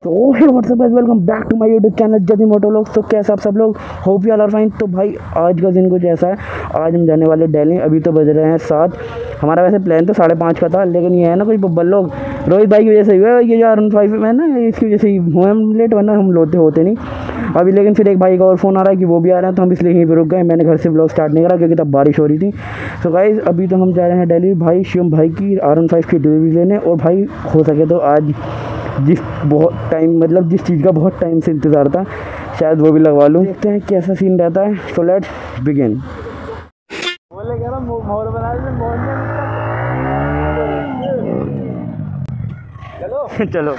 तो hey what's up guys, welcome back to my YouTube channel Jatin motovlogs. तो कैसे आप सब लोग, hope you all are fine. तो भाई आज का दिन कुछ ऐसा है, आज हम जाने वाले दिल्ली। अभी तो बज रहे हैं 7। हमारा वैसे प्लान तो 5:30 का था, लेकिन ये है ना कुछ बब्बल लोग रोहित भाई की वजह से हुआ है, ये जो R15 में ना इसकी वजह से ही हुए हम लेट, वरना हम होते नहीं अभी। लेकिन फिर एक भाई का और फ़ोन आ रहा है कि वो भी आ रहे हैं, तो हम इसलिए यहीं पर रुक गए। मैंने घर से ब्लॉग स्टार्ट नहीं करा क्योंकि तब बारिश हो रही थी। तो गाइस अभी तो हम जा रहे हैं दिल्ली भाई शिवम भाई की R15 की डिलीवरी लेने। और भाई हो सके तो आज जिस जिस चीज़ का बहुत टाइम से इंतज़ार था शायद वो भी लगवा लूँ। देखते हैं कैसा सीन रहता है। So let's begin. चलो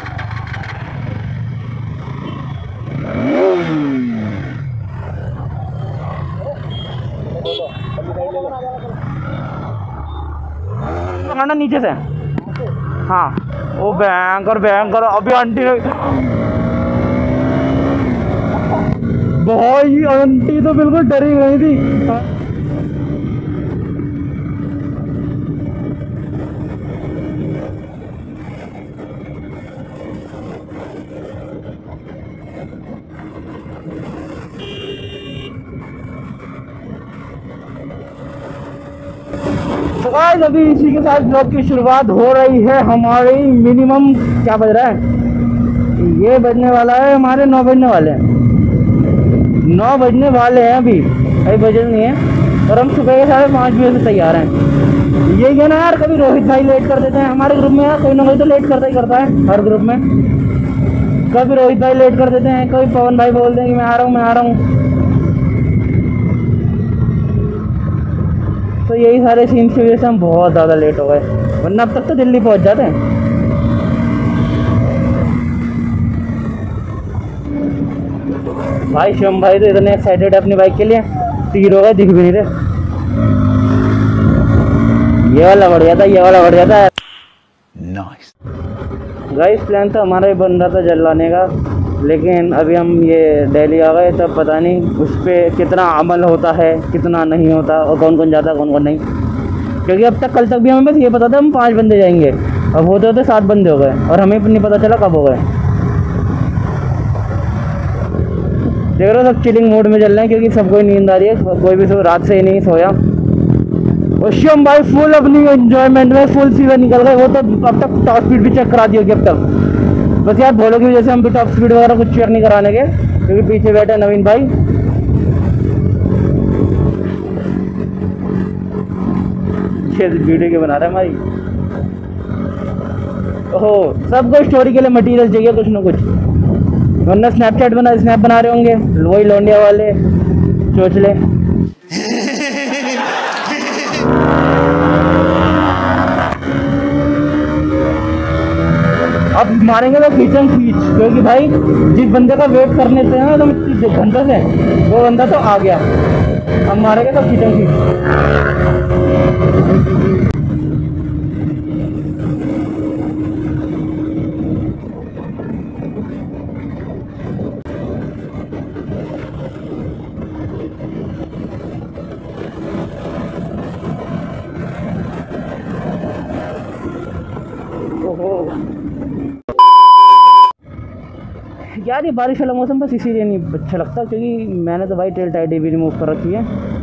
पकड़ना नीचे से। हाँ वो भयंकर अभी आंटी ने भाई, आंटी तो बिल्कुल डरी गई थी। तो गाइस अभी इसी के साथ ब्लॉग की शुरुआत हो रही है हमारी। मिनिमम क्या बज रहा है, ये बजने वाला है हमारे 9 बजने वाले हैं। 9 बजने वाले हैं अभी बजन नहीं है। और हम सुबह के 5:30 बजे से तैयार हैं। यही है ना यार, कभी रोहित भाई लेट कर देते हैं हमारे ग्रुप में, यार कोई ना कोई तो लेट करता ही करता है हर ग्रुप में। कभी रोहित भाई लेट कर देते हैं, कभी पवन भाई बोलते हैं कि मैं आ रहा हूँ। तो यही सारे सीन्स की वजह से हम बहुत ज़्यादा लेट हो गए, वरना अब तक तो दिल्ली पहुंच जाते हैं। भाई शिवम भाई तो इतने एक्साइटेड है अपनी बाइक के लिए, तीर हो गए, दिख भी नहीं रहे। ये वाला बढ़िया था, ये वाला बढ़िया था। नाइस गाइस, प्लान तो हमारा ही बन रहा था जलाने का, लेकिन अभी हम ये दिल्ली आ गए, तब पता नहीं उस पर कितना अमल होता है कितना नहीं होता, और कौन कौन जाता है कौन कौन नहीं। क्योंकि अब तक कल तक भी हमें बस ये पता था हम 5 बंदे जाएंगे, अब होते होते 7 बंदे हो गए और हमें नहीं पता चला कब हो गए। देख रहे हो सब चिलिंग मोड में चल रहे हैं, क्योंकि सबको नींद आ रही है, कोई भी रात से ही नहीं सोया। और शिवम भाई फुल अपनी एंजॉयमेंट में फुल सीवर निकल गए। वो तो अब तक टॉप स्पीड भी चेक करा दी होगी अब तक। बस यार भोलो की वजह से हम भी टॉप स्पीड वगैरह कुछ चेक नहीं कराने के, क्योंकि पीछे बैठे नवीन भाई। ये वीडियो के बना रहे हैं भाई। ओहो, सबको स्टोरी के लिए मटेरियल चाहिए कुछ ना कुछ, वरना स्नैप बना रहे होंगे वही लौंडिया वाले चोचले। अब मारेंगे तो खींच, क्योंकि भाई जिस बंदे का वेट करने से ना तो घंटे से वो बंदा तो आ गया, अब मारेंगे तो खींच। यार ये बारिश वाला मौसम बस इसीलिए नहीं अच्छा लगता, क्योंकि मैंने तो भाई टेल टाइट भी रिमूव कर रखी है।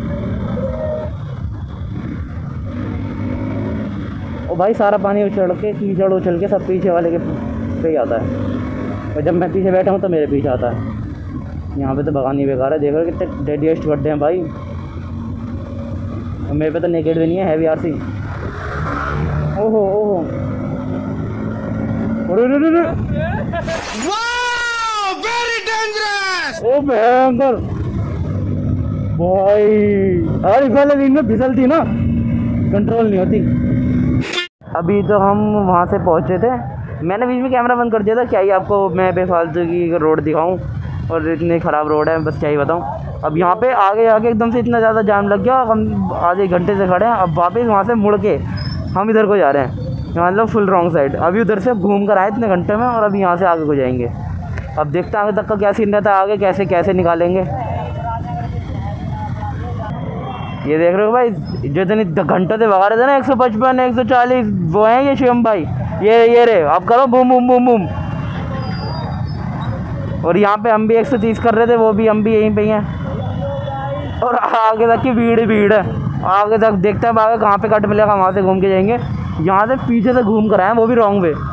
और भाई सारा पानी कीचड़ उछल के सब पीछे वाले के पे ही आता है, और जब मैं पीछे बैठा हूँ तो मेरे पीछे आता है। यहाँ पे तो भगानी बेकार है। देख रहे हो कितने डेडिएस्ट गड्ढे हैं भाई, और मेरे पे तो नेकेड भी नहीं है, हैवी आरसी। ओहो ओहो, ओ भयंकर भाई। अरे पहले दिन में फिसल थी ना, कंट्रोल नहीं होती। अभी तो हम वहाँ से पहुँचे थे, मैंने बीच में कैमरा बंद कर दिया था। क्या ही आपको मैं बेफालतू की रोड दिखाऊं, और इतनी ख़राब रोड है, बस क्या ही बताऊं। अब यहाँ पे आगे एकदम से इतना ज़्यादा जाम लग गया, हम आधे घंटे से खड़े हैं। अब वापस वहाँ से मुड़ के हम इधर को जा रहे हैं, मतलब फुल रॉन्ग साइड। अभी उधर से घूम कर आए इतने घंटे में, और अभी यहाँ से आगे को जाएंगे। अब देखते हैं आगे तक का क्या सीन रहता है, आगे कैसे निकालेंगे। ये देख रहे हो भाई, जो इतनी घंटों से भगा रहे थे ना 155 140, वो हैं ये शिवम भाई। ये रे आप करो बूम बूम बूम बूम। और यहाँ पे हम भी 130 कर रहे थे, वो भी हम भी यहीं पे ही हैं। और आगे तक की भीड़ भीड़ है, आगे तक देखते हैं आगे कहाँ पे कट मिलेगा, वहाँ से घूम के जाएंगे। यहाँ से पीछे से घूम कर आए, वो भी रॉन्ग वे।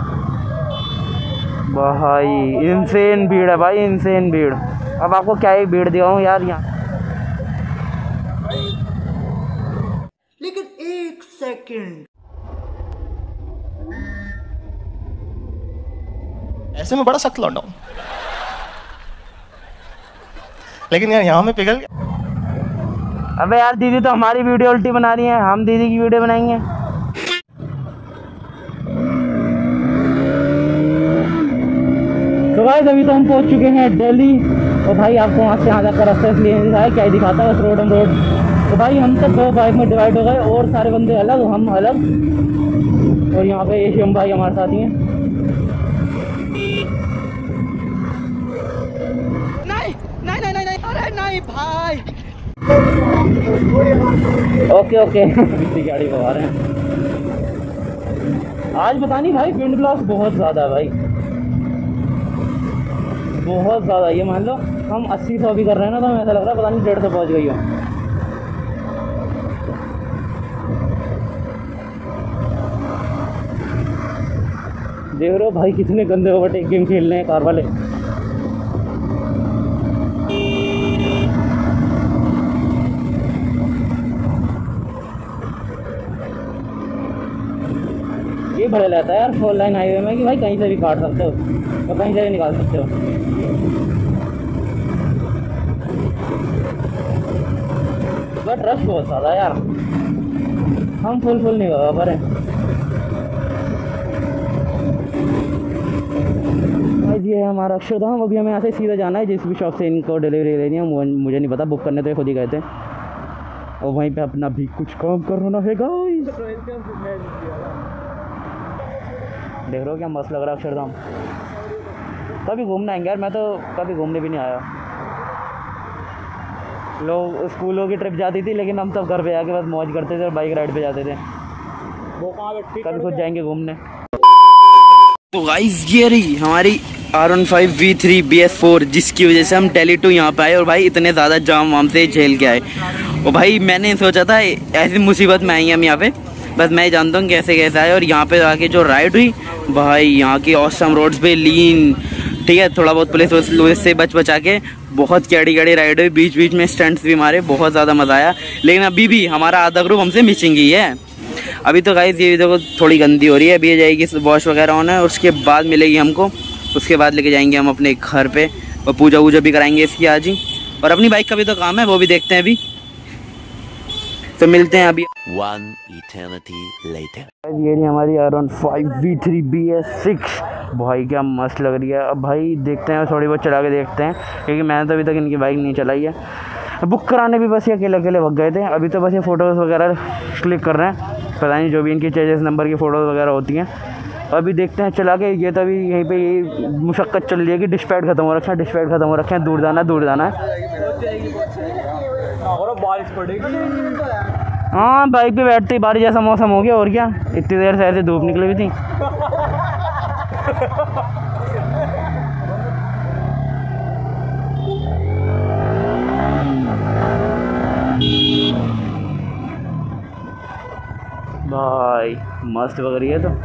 भाई इंसेन भीड़ है भाई, इंसेन भीड़। अब आपको क्या ही भीड़ दिखाऊँ यार यहाँ। लेकिन एक सेकंड, ऐसे में बड़ा सख्त लौटा हूं, लेकिन यार यहाँ में पिघल गया। अबे यार दीदी तो हमारी वीडियो उल्टी बना रही है, हम दीदी की वीडियो बनाएंगे। तो भाई अभी तो हम पहुंच चुके हैं दिल्ली। और भाई आपको वहाँ से यहाँ तक का रास्ता इसलिए नहीं दिखाया, क्या ही दिखाता है, बस रोड हम रोड। तो भाई हम तो 2 बाइक में डिवाइड हो गए, और सारे बंदे अलग, हम अलग। और यहाँ पे एशियम भाई हमारे साथ ही हैं। नहीं, अरे नहीं भाई। ओके गाड़ी भगा रहे हैं। आज पता नहीं भाई विंड ब्लास्ट बहुत ज़्यादा है भाई, बहुत ज़्यादा। ये मान लो हम 80-100 भी कर रहे हैं ना, तो हमें ऐसा लग रहा है पता नहीं 150 पहुँच गई हो। देख रहे हो भाई कितने गंदे ओवरटेक गेम खेल रहे हैं कार वाले। ये बढ़िया रहता है यार 4 लाइन हाईवे में कि भाई कहीं से भी काट सकते हो और कहीं से भी निकाल सकते हो। बट रश बहुत ज़्यादा यार, हम फुल नहीं होगा पर ये है हमारा अक्षरधाम। अभी हमें यहाँ से सीधा जाना है, जिस भी शॉप से इनको डिलीवरी लेनी है मुझे नहीं पता, बुक करने तो खुद ही गए थे। और वहीं पे अपना भी कुछ काम करना है गाइस। देख रहे हो क्या मस्त लग रहा है अक्षरधाम। कभी घूमना आएंगे यार, मैं तो कभी घूमने भी नहीं आया। लोग स्कूलों की ट्रिप जाती थी, लेकिन हम सब घर पे आके बस मौज करते थे और बाइक राइड पे जाते थे। कभी खुद जाएंगे घूमने। तो गाइस ये रही हमारी R15 V3 BS4, जिसकी वजह से हम दिल्ली टू यहाँ पे आए। और भाई इतने ज़्यादा जाम वाम से झेल के आए। और भाई मैंने सोचा था ऐसी मुसीबत में आई हम यहाँ पे, बस मैं ही जानता हूँ कैसे कैसे आए। और यहाँ पे आके जो राइड हुई भाई, यहाँ की ऑसम रोड्स पे लीन, ठीक है, थोड़ा बहुत पुलिस से बचा के बहुत कैडी राइड हुई, बीच बीच में स्टंट्स भी मारे, बहुत ज़्यादा मज़ा आया। लेकिन अभी भी हमारा आधा ग्रुप हमसे मिसिंग ही है। अभी तो गाइस ये देखो थोड़ी गंदी हो रही है, अभी ये जाएगी वॉश वगैरह होना है, उसके बाद मिलेगी हमको। उसके बाद लेके जाएंगे हम अपने घर पे और पूजा वूजा भी कराएंगे इसकी आज ही। और अपनी बाइक का भी तो काम है, वो भी देखते हैं अभी। तो मिलते हैं अभी। One eternity later. ये नहीं हमारी R15 V3 BS6 भाई, क्या मस्त लग रही है। अब भाई देखते हैं, थोड़ी बहुत चला के देखते हैं, क्योंकि मैंने तो अभी तक इनकी बाइक नहीं चलाई है। बुक कराने भी बस ये अकेले भग गए थे। अभी तो बस ये फ़ोटोज़ वगैरह क्लिक कर रहे हैं, पता नहीं जो भी इनकी चेजेस नंबर की फ़ोटोज़ वगैरह होती हैं। अभी देखते हैं चला के। ये तो अभी यहीं पे ये मुशक्क़त चल रही है कि डिस्पैड खत्म हो रखा है, दूर जाना है। बारिश पड़ेगी। हाँ बाइक पे बैठते ही बारिश जैसा मौसम हो गया, और क्या, इतनी देर से ऐसे धूप निकली हुई थी। भाई मस्त लग रही है। तो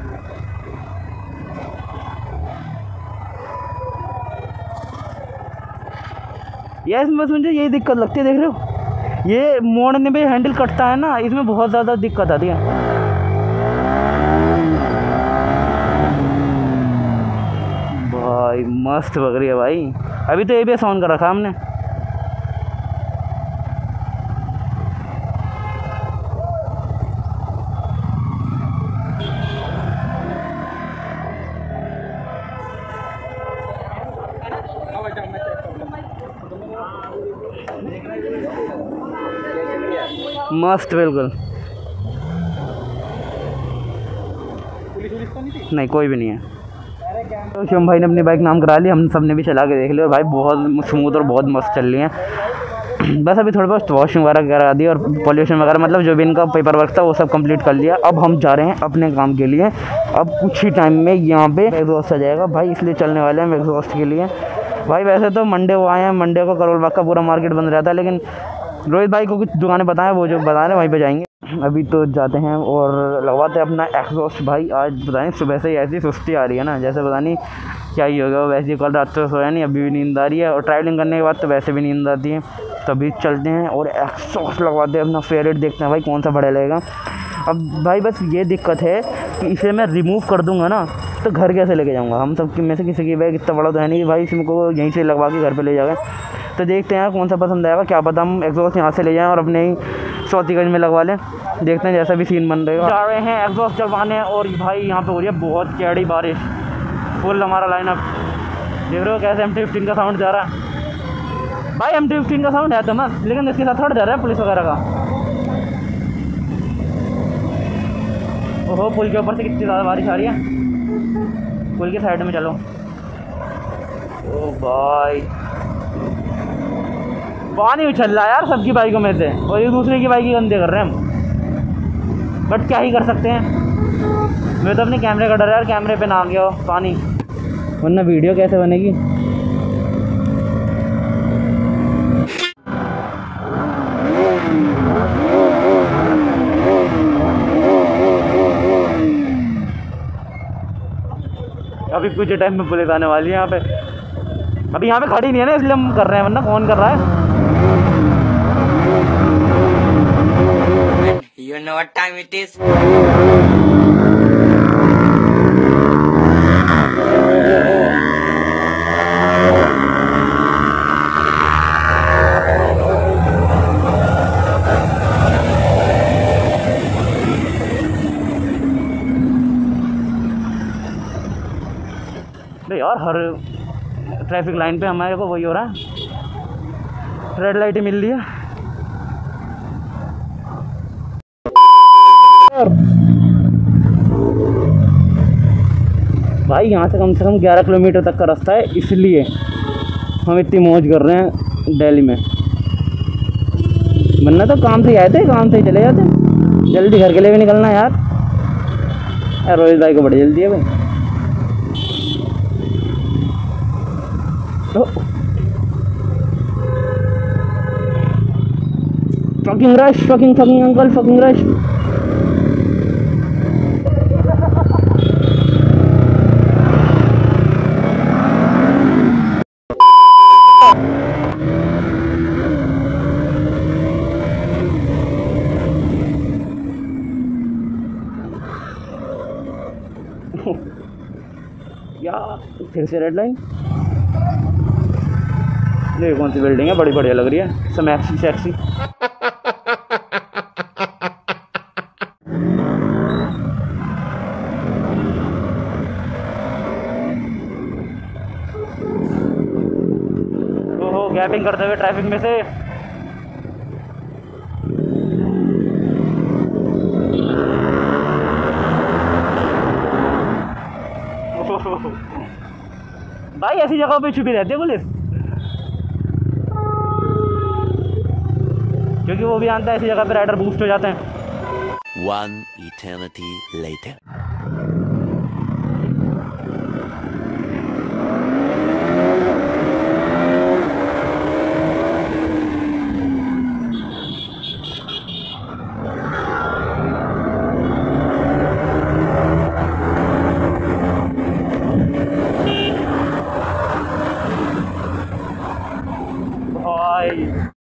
ये इसमें बस मुझे यही दिक्कत लगती है, देख रहे हो ये मोड़ने पे हैंडल कटता है ना, इसमें बहुत ज़्यादा दिक्कत आती है। भाई मस्त लग रही है भाई। अभी तो ABS ऑन कर रखा हमने। मस्त बिल्कुल। नहीं कोई भी नहीं है। तो शिवम भाई ने अपनी बाइक नाम करा ली, हम सब ने भी चला के देख लिया। और भाई बहुत स्मूथ और बहुत मस्त चल रही है। बस अभी थोड़ा बहुत वॉशिंग वगैरह करा दी और पॉल्यूशन वगैरह, मतलब जो भी इनका पेपर वर्क था वो सब कंप्लीट कर लिया। अब हम जा रहे हैं अपने काम के लिए। अब कुछ ही टाइम में यहाँ पे एग्जॉस्ट आ जाएगा भाई, इसलिए चलने वाले हैं एग्जॉस्ट के लिए। भाई वैसे तो मंडे को आए हैं, मंडे को करोल बाग का पूरा मार्केट बंद रहता है, लेकिन रोहित भाई को कुछ दुकानें बताएं, वो जो बता रहे हैं वहीं पे जाएंगे। अभी तो जाते हैं और लगवाते हैं अपना एग्जॉस्ट। भाई आज पता नहीं सुबह से ही ऐसी सुस्ती आ रही है ना, जैसे पता नहीं क्या ही होगा। वैसे ही कल रात से सोया नहीं, अभी भी नींद आ रही है, और ट्रैवलिंग करने के बाद तो वैसे भी नींद आती है। तभी चलते हैं और एग्जॉस्ट लगवाते हैं, अपना फेवरेट देखते हैं भाई कौन सा बढ़िया लगेगा। अब भाई बस ये दिक्कत है कि इसे मैं रिमूव कर दूंगा ना तो घर कैसे लेके जाऊंगा। हम सब में से किसी की बैग इतना बड़ा तो है नहीं कि भाई इसमें को यहीं से लगवा के घर पे ले जाएगा। तो देखते हैं कौन सा पसंद आएगा, क्या पता हम एग्जॉस्ट यहाँ से ले जाएं और अपने ही चौथीगंज में लगवा लें। देखते हैं जैसा भी सीन बन रहेगा। जा रहे हैं एग्जॉस्ट चलवाने, और भाई यहाँ पे हो रही है बहुत कैड़ी बारिश। फुल हमारा लाइनअप देख रहे हो कैसे MT-15 का साउंड जा रहा है। भाई MT-15 का साउंड है तो मत, लेकिन इसके साथ थोड़ा जा रहा है पुलिस वगैरह का। ओहो, पुल के ऊपर से कितनी ज़्यादा बारिश आ रही है। पुल के साइड में चलो। ओ भाई पानी उछल रहा है यार सबकी बाइकों में से, और एक दूसरे की बाइक ही गंदे कर रहे हैं हम। बट क्या ही कर सकते हैं, मैं तो अपने कैमरे का डर है यार, कैमरे पे ना आ गया हो पानी, वरना वीडियो कैसे बनेगी। अभी कुछ टाइम में पुलिस आने वाली है यहाँ पे। अभी यहाँ पे खड़ी नहीं है ना, इसलिए हम कर रहे हैं, वरना कौन कर रहा है। You know what time it is? यार हर ट्रैफिक लाइन पे हमारे को वही हो रहा है, रेड लाइट ही मिल रही है। भाई यहाँ से कम 11 किलोमीटर तक का रास्ता है, इसलिए हम इतनी मौज कर रहे हैं दिल्ली में। वरना तो काम से ही आए थे, काम से ही चले जाते, जल्दी घर के लिए भी निकलना यार। रोहित भाई को बड़ी जल्दी है भाई। fucking rush, fucking uncle, fucking rush. यार फिर से रेड लाइन। देखो कौन सी बिल्डिंग है, बड़ी बढ़िया लग रही है, समैक्सी सेक्सी। ओहो, गैपिंग करते हुए ट्रैफिक में से। भाई ऐसी जगहों पे छुपी रहती है पुलिस, क्योंकि वो भी जानता है ऐसी जगह पे राइडर बूस्ट हो जाते हैं। One eternity later. भाई